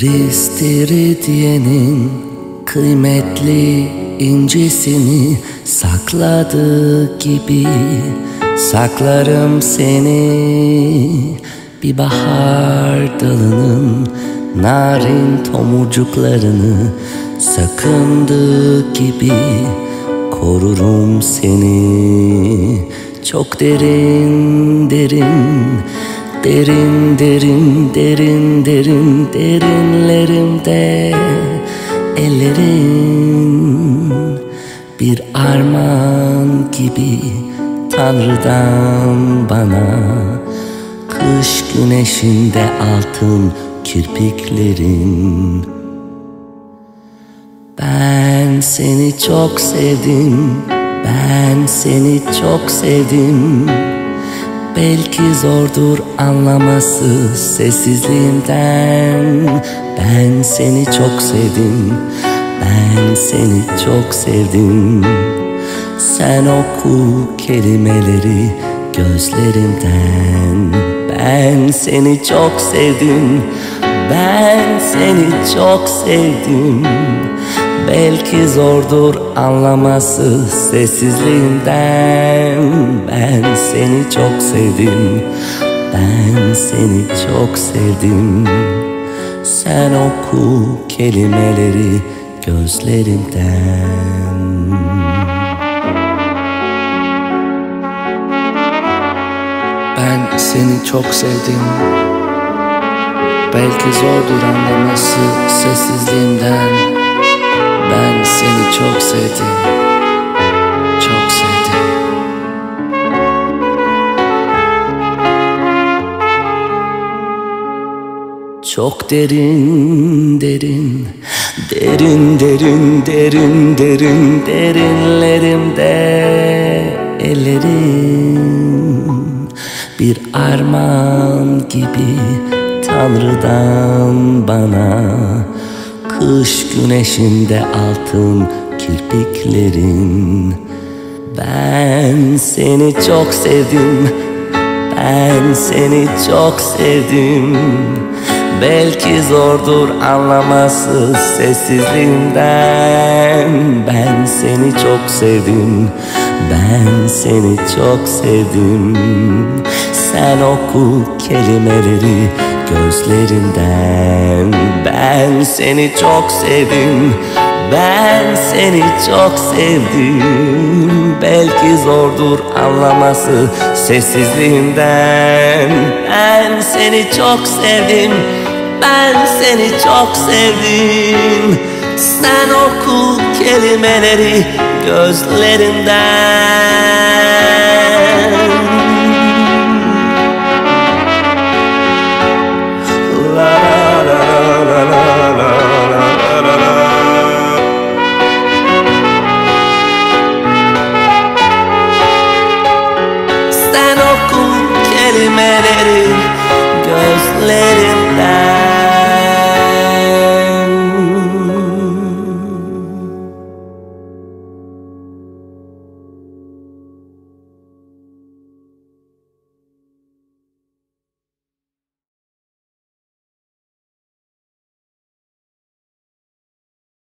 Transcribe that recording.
İstiridyenin kıymetli incisini sakladığı gibi saklarım seni. Bir bahar dalının narin tomurcuklarını sakındığı gibi korurum seni. Çok derin derin, derin derin derin derin derinlerimde ellerin bir armağan gibi Tanrı'dan bana. Kış güneşinde altın kirpiklerin. Ben seni çok sevdim, ben seni çok sevdim. Belki zordur anlaması sessizliğimden. Ben seni çok sevdim, ben seni çok sevdim. Sen oku kelimeleri gözlerimden. Ben seni çok sevdim, ben seni çok sevdim. Belki zordur anlaması sessizliğinden. Ben seni çok sevdim, ben seni çok sevdim. Sen oku kelimeleri gözlerimden. Ben seni çok sevdim. Belki zordur anlaması sessizliğimden. Ben seni çok sevdim, çok sevdim. Çok derin derin, derin derin derin derin derinlerimde ellerin bir armağan gibi Tanrı'dan bana. Kış güneşinde altın kirpiklerin. Ben seni çok sevdim, ben seni çok sevdim. Belki zordur anlaması sessizliğimden. Ben seni çok sevdim, ben seni çok sevdim. Sen oku kelimeleri gözlerinden. Ben seni çok sevdim, ben seni çok sevdim. Belki zordur anlaması sessizliğimden. Ben seni çok sevdim, ben seni çok sevdim. Sen oku kelimeleri gözlerinden.